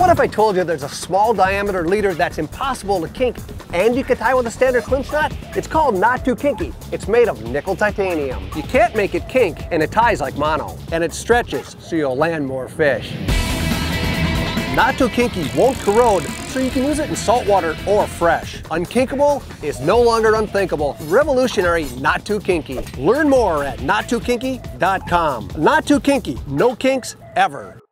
What if I told you there's a small diameter leader that's impossible to kink and you can tie with a standard clinch knot? It's called Not Too Kinky. It's made of nickel titanium. You can't make it kink and it ties like mono. And it stretches so you'll land more fish. Not Too Kinky won't corrode, so you can use it in salt water or fresh. Unkinkable is no longer unthinkable. Revolutionary Not Too Kinky. Learn more at nottookinky.com. Not Too Kinky, no kinks ever.